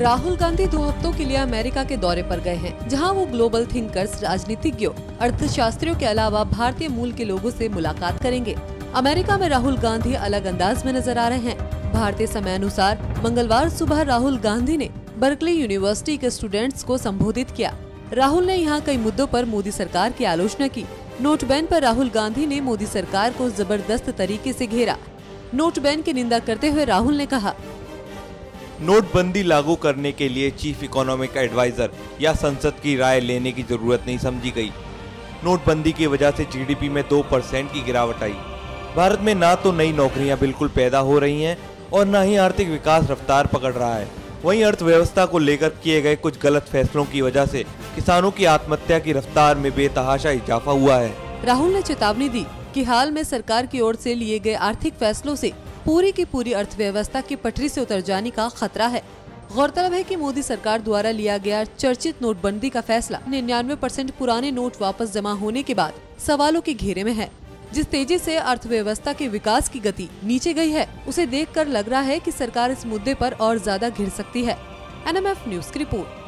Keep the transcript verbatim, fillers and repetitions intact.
राहुल गांधी दो हफ्तों के लिए अमेरिका के दौरे पर गए हैं, जहां वो ग्लोबल थिंकर्स, राजनीतिज्ञों, अर्थशास्त्रियों के अलावा भारतीय मूल के लोगों से मुलाकात करेंगे। अमेरिका में राहुल गांधी अलग अंदाज में नजर आ रहे हैं। भारतीय समय अनुसार मंगलवार सुबह राहुल गांधी ने बर्कली यूनिवर्सिटी के स्टूडेंट्स को संबोधित किया। राहुल ने यहाँ कई मुद्दों पर मोदी सरकार की आलोचना की। नोट बैन पर राहुल गांधी ने मोदी सरकार को जबरदस्त तरीके से घेरा। नोट बैन की निंदा करते हुए राहुल ने कहा, नोटबंदी लागू करने के लिए चीफ इकोनॉमिक एडवाइजर या संसद की राय लेने की जरूरत नहीं समझी गई। नोटबंदी की वजह से जीडीपी में दो परसेंट की गिरावट आई। भारत में ना तो नई नौकरियां बिल्कुल पैदा हो रही हैं और न ही आर्थिक विकास रफ्तार पकड़ रहा है। वहीं अर्थव्यवस्था को लेकर किए गए कुछ गलत फैसलों की वजह से किसानों की आत्महत्या की रफ्तार में बेतहाशा इजाफा हुआ है। राहुल ने चेतावनी दी कि हाल में सरकार की ओर से लिए गए आर्थिक फैसलों से पूरी की पूरी अर्थव्यवस्था की पटरी से उतर जाने का खतरा है। गौरतलब है कि मोदी सरकार द्वारा लिया गया चर्चित नोटबंदी का फैसला निन्यानवे परसेंट पुराने नोट वापस जमा होने के बाद सवालों के घेरे में है। जिस तेजी से अर्थव्यवस्था के विकास की गति नीचे गई है, उसे देखकर लग रहा है कि सरकार इस मुद्दे पर और ज्यादा घिर सकती है। एन एम एफ न्यूज की रिपोर्ट।